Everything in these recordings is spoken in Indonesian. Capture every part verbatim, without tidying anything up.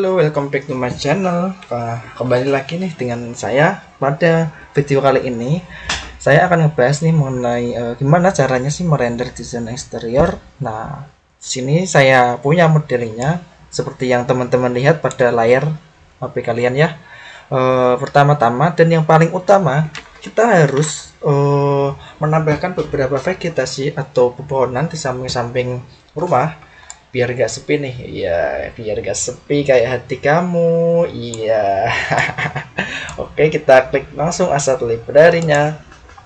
Halo, welcome back to my channel. Nah, kembali lagi nih dengan saya. Pada video kali ini saya akan ngebahas nih mengenai uh, gimana caranya sih merender desain eksterior. Nah, di sini saya punya modelnya seperti yang teman-teman lihat pada layar H P kalian ya. Uh, pertama-tama dan yang paling utama, kita harus uh, menambahkan beberapa vegetasi atau pepohonan di samping-samping rumah biar gak sepi nih. Iya, biar gak sepi kayak hati kamu. Iya. Oke, kita klik langsung aset library-nya.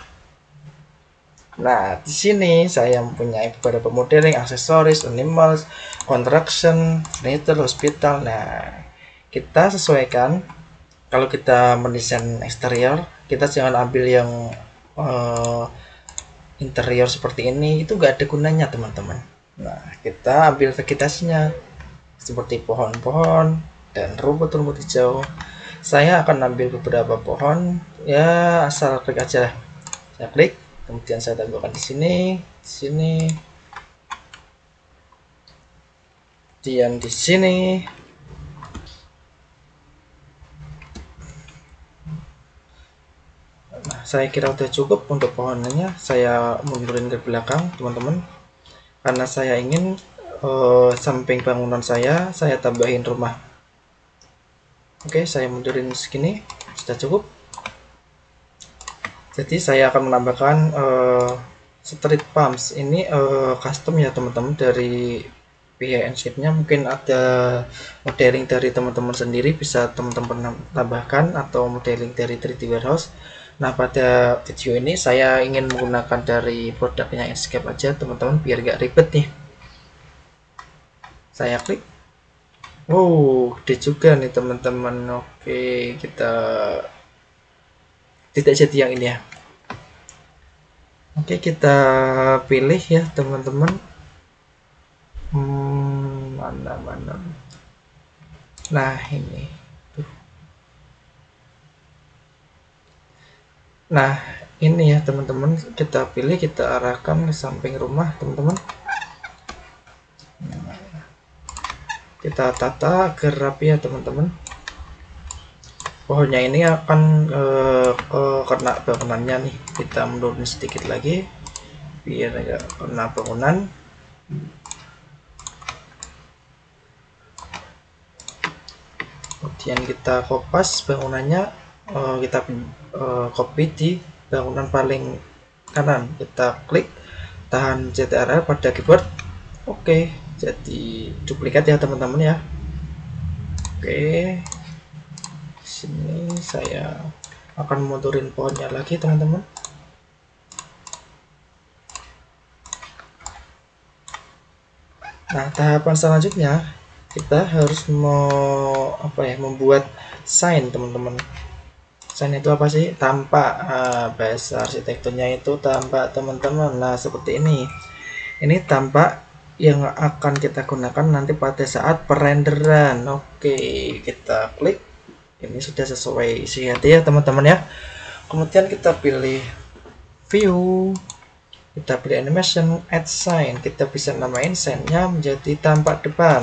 Nah, di sini saya mempunyai beberapa modeling, aksesoris, animals, construction, furniture, hospital. Nah, kita sesuaikan. Kalau kita mendesain eksterior, kita jangan ambil yang uh, interior seperti ini, itu gak ada gunanya teman-teman. Nah, kita ambil vegetasinya seperti pohon-pohon dan rumput-rumput hijau. Saya akan ambil beberapa pohon, ya asal klik aja lah. Saya klik, kemudian saya tambahkan di sini, di sini, dan di sini. Nah, saya kira udah cukup untuk pohonnya. Saya mundurin ke belakang, teman-teman, karena saya ingin uh, samping bangunan saya saya tambahin rumah. Oke, saya mundurin segini, sudah cukup. Jadi saya akan menambahkan uh, street pumps ini uh, custom ya teman-teman, dari P I N sheet-nya. Mungkin ada modeling dari teman-teman sendiri, bisa teman-teman tambahkan, atau modeling dari tiga D warehouse. Nah, pada video ini saya ingin menggunakan dari produknya Enscape aja teman-teman, biar gak ribet nih. Saya klik. Wow, gede juga nih teman-teman. Oke, kita tidak jadi yang ini ya. Oke, kita pilih ya teman-teman. Hmm, mana mana. Nah, ini. Nah, ini ya teman-teman, kita pilih, kita arahkan ke samping rumah teman-teman. Kita tata agar rapi ya teman-teman. Pohonnya ini akan eh, eh, kena bangunannya nih. Kita menurun sedikit lagi biar agak kena bangunan. Kemudian kita kopas bangunannya, uh, kita uh, copy di bangunan paling kanan. Kita klik, tahan C T R L pada keyboard. Oke, jadi duplikat ya teman-teman ya. Oke, sini saya akan mundurin pohonnya lagi teman-teman. Nah, tahapan selanjutnya kita harus mau apa ya, membuat sign teman-teman. Sign itu apa sih? Tampak. Ah, bahasa arsitekturnya itu tampak teman-teman. Nah, seperti ini. Ini tampak yang akan kita gunakan nanti pada saat perenderan. Oke, kita klik. Ini sudah sesuai isi hati ya teman-teman ya. Kemudian kita pilih view. Kita pilih animation, add sign. Kita bisa namain sign-nya menjadi tampak depan.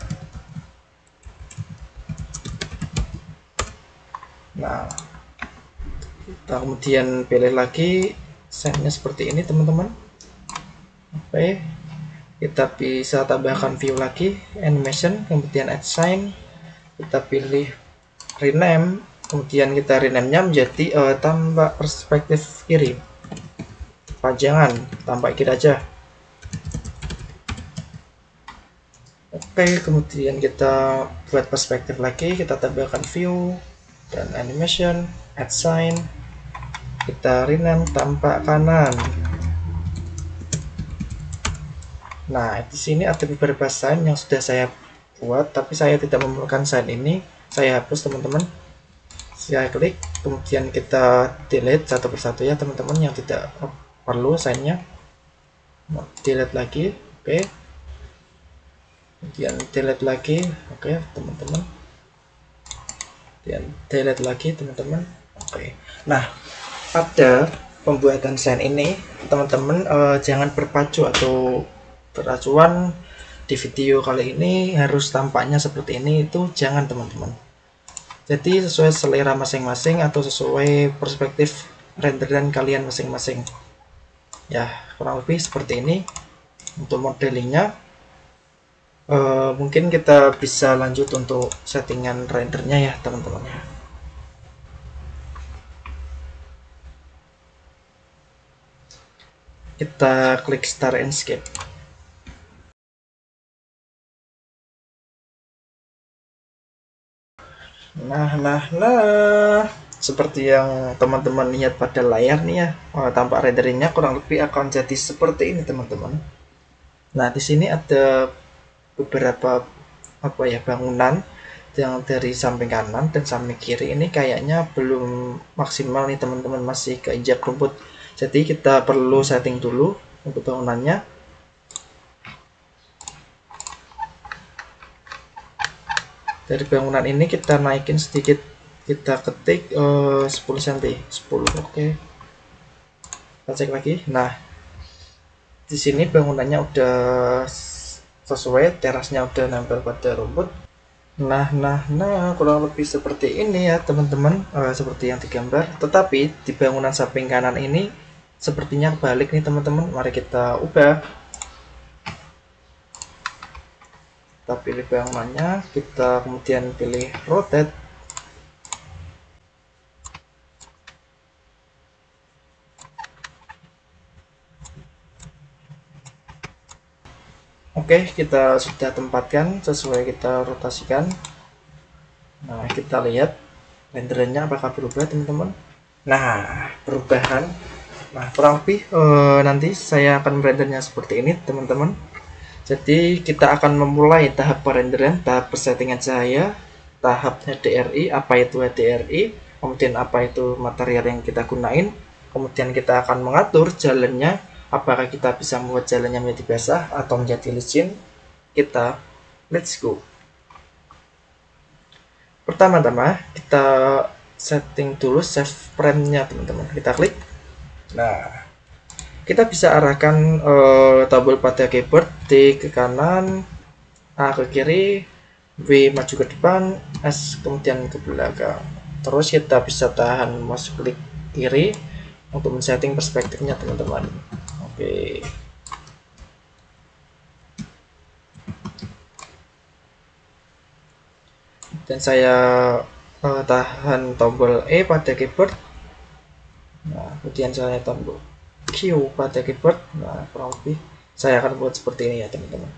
Nah, kita kemudian pilih lagi sign-nya seperti ini teman-teman. Oke, kita bisa tambahkan view lagi, animation, kemudian add sign. Kita pilih rename, kemudian kita rename-nya menjadi uh, tampak perspektif kiri. Panjangan tampak kiri aja. Oke, kemudian kita buat perspektif lagi, kita tambahkan view dan animation, add sign, kita rename tampak kanan. Nah, di sini ada beberapa sign yang sudah saya buat, tapi saya tidak memerlukan sign ini, saya hapus teman-teman. Saya klik, kemudian kita delete satu persatu ya teman-teman yang tidak perlu sign-nya. Delete lagi, oke. Kemudian delete lagi, oke teman-teman. Dan delete lagi teman-teman. Oke. Nah, pada pembuatan sign ini teman-teman uh, jangan berpacu atau beracuan di video kali ini harus tampaknya seperti ini, itu jangan teman-teman. Jadi sesuai selera masing-masing atau sesuai perspektif renderan kalian masing-masing. Ya, kurang lebih seperti ini untuk modelingnya. Uh, mungkin kita bisa lanjut untuk settingan rendernya ya teman-teman. Kita klik Start Enscape. Nah, nah, nah, seperti yang teman-teman lihat pada layar nih ya, oh, tampak renderingnya kurang lebih akan jadi seperti ini teman-teman. Nah, di sini ada beberapa apa ya bangunan yang dari samping kanan dan samping kiri ini kayaknya belum maksimal nih teman-teman, masih keinjak rumput. Jadi kita perlu setting dulu untuk bangunannya. Dari bangunan ini kita naikin sedikit, kita ketik uh, sepuluh sentimeter, sepuluh, oke. Okay. Kita cek lagi. Nah, di sini bangunannya udah sesuai, terasnya udah nempel pada rumput. Nah, nah, nah, kurang lebih seperti ini ya teman-teman, uh, seperti yang digambar. Tetapi di bangunan samping kanan ini sepertinya balik nih teman-teman. Mari kita ubah. Kita pilih bangunannya, kita kemudian pilih rotate. Oke, kita sudah tempatkan sesuai, kita rotasikan. Nah, kita lihat renderannya apakah berubah teman-teman. Nah, perubahan. Nah, kurang lebih eh, nanti saya akan rendernya seperti ini teman-teman. Jadi kita akan memulai tahap perenderan, tahap persettingan cahaya, tahap H D R I, apa itu H D R I, kemudian apa itu material yang kita gunain, kemudian kita akan mengatur jalannya, apakah kita bisa membuat jalannya menjadi basah atau menjadi licin. Kita let's go. Pertama-tama kita setting dulu save frame-nya teman-teman. Kita klik. Nah, kita bisa arahkan uh, tombol pada keyboard D ke kanan, A ke kiri, W maju ke depan, S kemudian ke belakang. Terus kita bisa tahan mouse klik kiri untuk men-setting perspektifnya teman-teman. Oke. Dan saya uh, tahan tombol E pada keyboard. Nah, kemudian saya tombol Q pada keyboard. Nah, kurang lebih saya akan buat seperti ini ya teman-teman.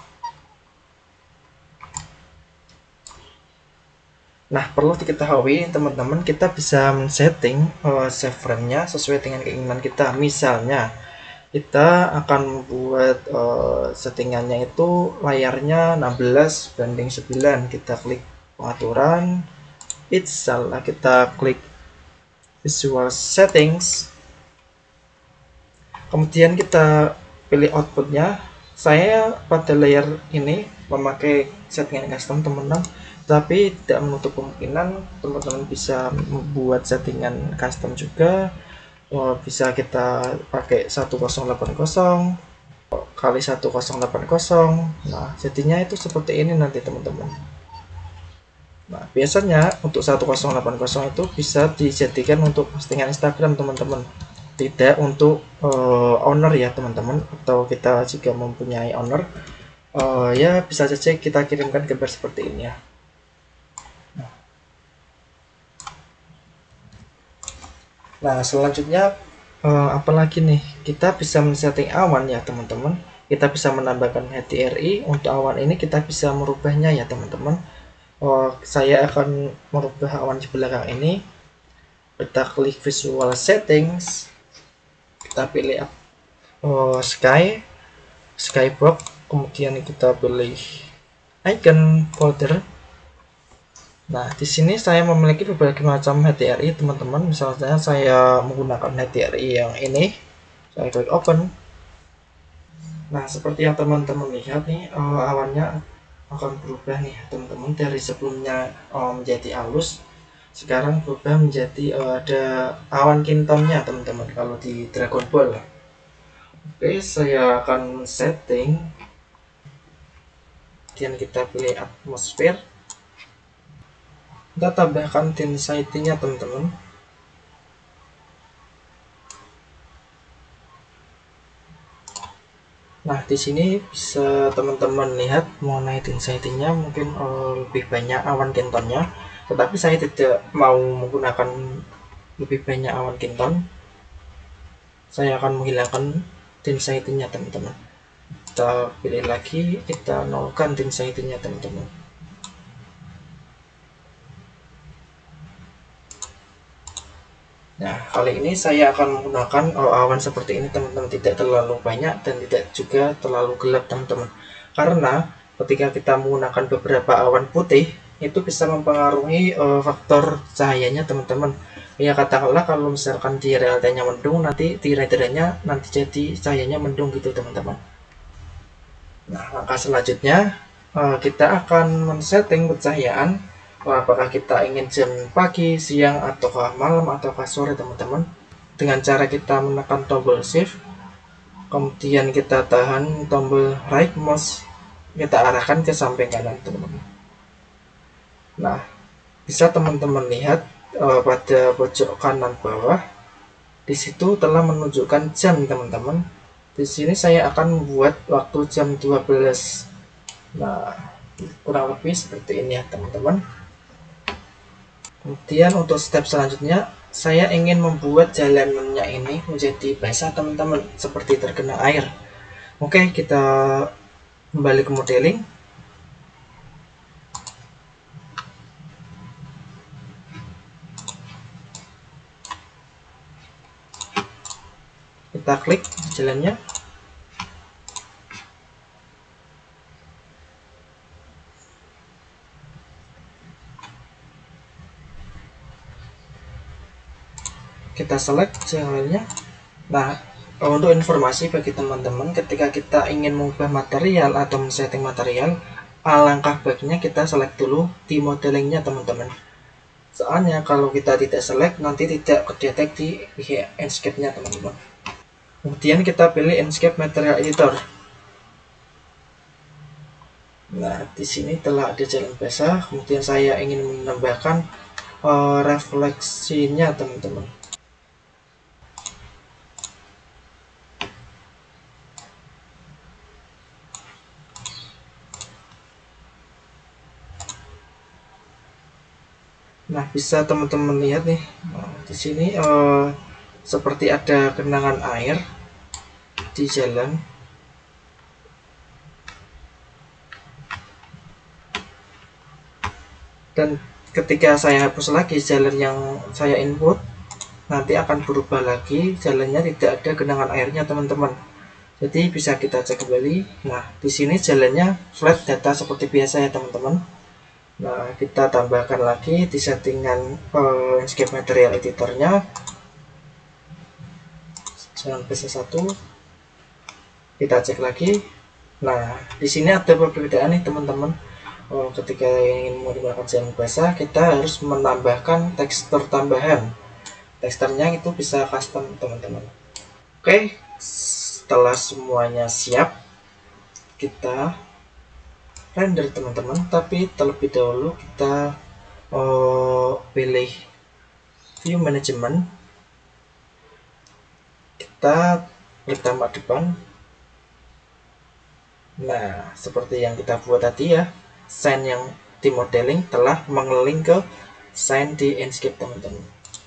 Nah, perlu diketahui teman-teman, kita bisa men-setting uh, save frame-nya sesuai dengan keinginan kita. Misalnya kita akan membuat uh, settingannya itu layarnya enam belas banding sembilan. Kita klik pengaturan, it's salah, kita klik visual settings, kemudian kita pilih outputnya. Saya pada layer ini memakai settingan custom teman-teman, tapi tidak menutup kemungkinan teman-teman bisa membuat settingan custom juga. Oh, bisa kita pakai seribu delapan puluh kali seribu delapan puluh. Nah, jadinya itu seperti ini nanti teman-teman. Nah, biasanya untuk seribu delapan puluh itu bisa dijadikan untuk postingan Instagram teman-teman, tidak untuk uh, owner ya teman-teman, atau kita jika mempunyai owner uh, ya bisa saja kita kirimkan gambar seperti ini ya. Nah, selanjutnya uh, apalagi nih, kita bisa men-setting awan ya teman-teman. Kita bisa menambahkan H D R I. Untuk awan ini kita bisa merubahnya ya teman-teman. Uh, saya akan merubah awan di belakang ini. Kita klik visual settings, kita pilih uh, sky skybox, kemudian kita pilih icon folder. Nah, di sini saya memiliki berbagai macam H D R I teman-teman. Misalnya saya menggunakan H D R I yang ini, saya klik open. Nah, seperti yang teman-teman lihat nih, uh, awannya akan berubah nih teman-teman, dari sebelumnya uh, menjadi halus, sekarang berubah menjadi uh, ada awan kintomnya teman-teman kalau di Dragon Ball. Oke, saya akan setting kemudian kita pilih atmosphere, kita tambahkan density-nya teman-teman. Nah, di sini bisa teman-teman lihat mengenai density-nya, mungkin uh, lebih banyak awan Kentonnya, tetapi saya tidak mau menggunakan lebih banyak awan Kenton. Saya akan menghilangkan density-nya teman-teman. Kita pilih lagi, kita nolkan density-nya teman-teman. Nah, kali ini saya akan menggunakan oh, awan seperti ini teman-teman, tidak terlalu banyak dan tidak juga terlalu gelap teman-teman. Karena ketika kita menggunakan beberapa awan putih, itu bisa mempengaruhi uh, faktor cahayanya teman-teman. Ya katakanlah kalau misalkan di realtanya mendung, nanti di renderannya nanti jadi cahayanya mendung gitu teman-teman. Nah, langkah selanjutnya uh, kita akan men-setting pencahayaan. Apakah kita ingin jam pagi, siang, ataukah malam, ataukah sore teman-teman. Dengan cara kita menekan tombol shift, kemudian kita tahan tombol right mouse, kita arahkan ke samping kanan teman-teman. Nah, bisa teman-teman lihat uh, pada pojok kanan bawah, di situ telah menunjukkan jam teman-teman. Di sini saya akan membuat waktu jam dua belas. Nah, kurang lebih seperti ini ya teman-teman. Kemudian untuk step selanjutnya, saya ingin membuat jalanannya ini menjadi basah teman-teman, seperti terkena air. Oke, kita kembali ke modeling. Kita klik jalannya. Kita select jalannya. Nah, untuk informasi bagi teman-teman, ketika kita ingin mengubah material atau men-setting material, alangkah baiknya kita select dulu di modelingnya teman-teman. Soalnya kalau kita tidak select, nanti tidak kedetek di Enscape-nya teman-teman. Kemudian kita pilih Enscape Material Editor. Nah, di sini telah ada jalan basah. Kemudian saya ingin menambahkan uh, refleksinya teman-teman. Nah, bisa teman-teman lihat nih, nah, di sini uh, seperti ada genangan air di jalan. Dan ketika saya hapus lagi jalan yang saya input, nanti akan berubah lagi, jalannya tidak ada genangan airnya teman-teman. Jadi bisa kita cek kembali. Nah, di sini jalannya flat data seperti biasa ya teman-teman. Nah, kita tambahkan lagi di settingan uh, Enscape Material Editornya, jalan P C satu. Kita cek lagi. Nah, di sini ada perbedaan nih teman-teman. Oh, ketika ingin menggunakan jalan basah, kita harus menambahkan tekstur tambahan. Teksturnya itu bisa custom teman-teman. Oke, setelah semuanya siap, kita render teman-teman, tapi terlebih dahulu kita oh, pilih view management, kita klik tampak depan. Nah, seperti yang kita buat tadi ya, scene yang di modeling telah mengeliling ke scene di Enscape teman-teman.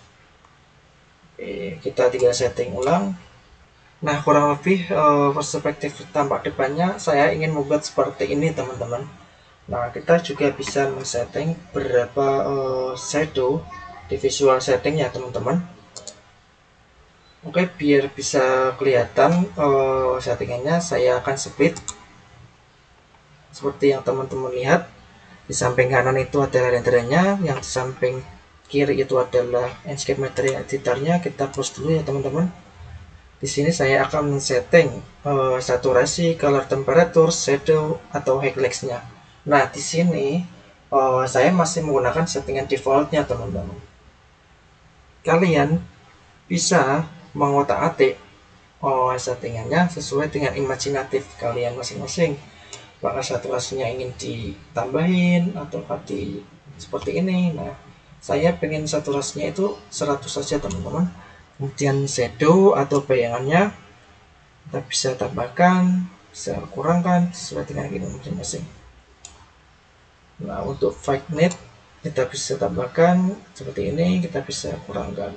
Oke, kita tinggal setting ulang. Nah, kurang lebih uh, perspektif tampak depannya saya ingin membuat seperti ini teman-teman. Nah, kita juga bisa men-setting beberapa uh, shadow di visual setting ya teman-teman. Oke, biar bisa kelihatan uh, settingannya, saya akan split seperti yang teman-teman lihat. Di samping kanan itu adalah renderannya, yang di samping kiri itu adalah Enscape Material Editornya. Kita close dulu ya teman-teman. Di sini saya akan men-setting uh, saturasi, color temperature, shadow atau highlights-nya. Nah, di sini uh, saya masih menggunakan settingan defaultnya teman-teman. Kalian bisa mengotak-atik uh, settingannya sesuai dengan imajinatif kalian masing-masing. apakah saturasinya ingin ditambahin atau di seperti ini. Nah, saya pengen saturasinya itu seratus saja teman-teman. Kemudian shadow atau bayangannya kita bisa tambahkan, bisa kurangkan sesuai dengan keinginan masing-masing. Nah, untuk vignette kita bisa tambahkan seperti ini, kita bisa kurangkan.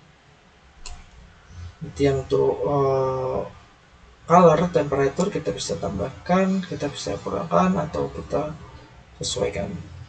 Kemudian untuk uh, color temperature kita bisa tambahkan, kita bisa kurangkan atau kita sesuaikan.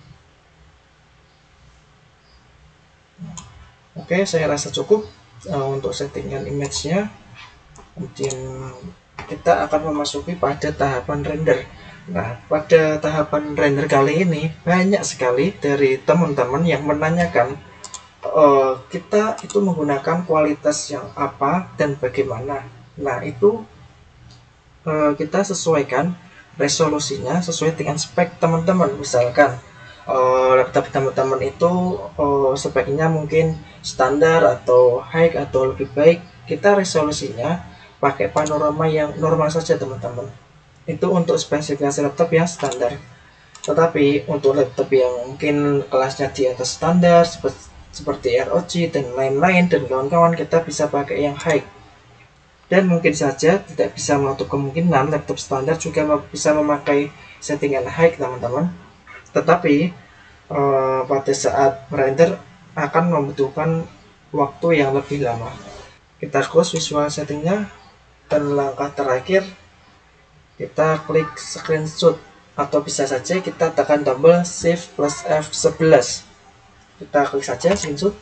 Oke, saya rasa cukup uh, untuk settingan image-nya. Kemudian kita akan memasuki pada tahapan render. Nah, pada tahapan render kali ini banyak sekali dari teman-teman yang menanyakan uh, kita itu menggunakan kualitas yang apa dan bagaimana. Nah, itu uh, kita sesuaikan resolusinya sesuai dengan spek teman-teman. Misalkan uh, laptop teman-teman itu uh, speknya mungkin standar atau high atau lebih baik, kita resolusinya pakai panorama yang normal saja teman-teman. Itu untuk spesifikasi laptop yang standar. Tetapi untuk laptop yang mungkin kelasnya di atas standar seperti, seperti R O G dan lain-lain dan kawan-kawan, kita bisa pakai yang high. Dan mungkin saja tidak bisa menutup kemungkinan laptop standar juga bisa memakai settingan high teman-teman. Tetapi eh, pada saat render akan membutuhkan waktu yang lebih lama. Kita close visual settingnya dan langkah terakhir kita klik screenshot atau bisa saja kita tekan double shift plus F sebelas. Kita klik saja screenshot.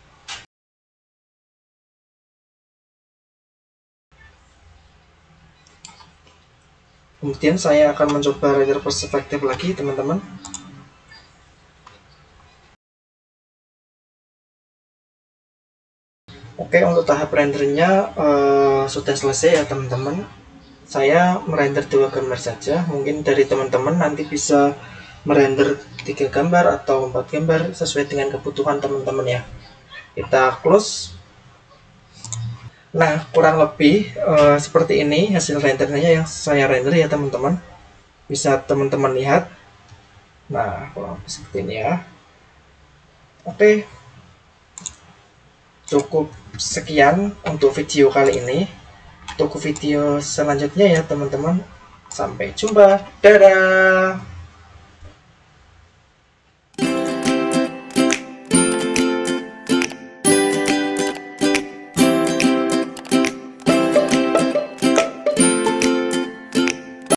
Kemudian saya akan mencoba render perspektif lagi teman-teman. Oke, untuk tahap rendernya uh, sudah selesai ya teman-teman. Saya merender dua gambar saja. Mungkin dari teman-teman nanti bisa merender tiga gambar atau empat gambar sesuai dengan kebutuhan teman-teman ya. Kita close. Nah, kurang lebih uh, seperti ini hasil rendernya yang saya render ya teman-teman. Bisa teman-teman lihat. Nah, kurang lebih seperti ini ya. Oke, cukup sekian untuk video kali ini. Tunggu video selanjutnya ya teman-teman. Sampai jumpa. Dadah.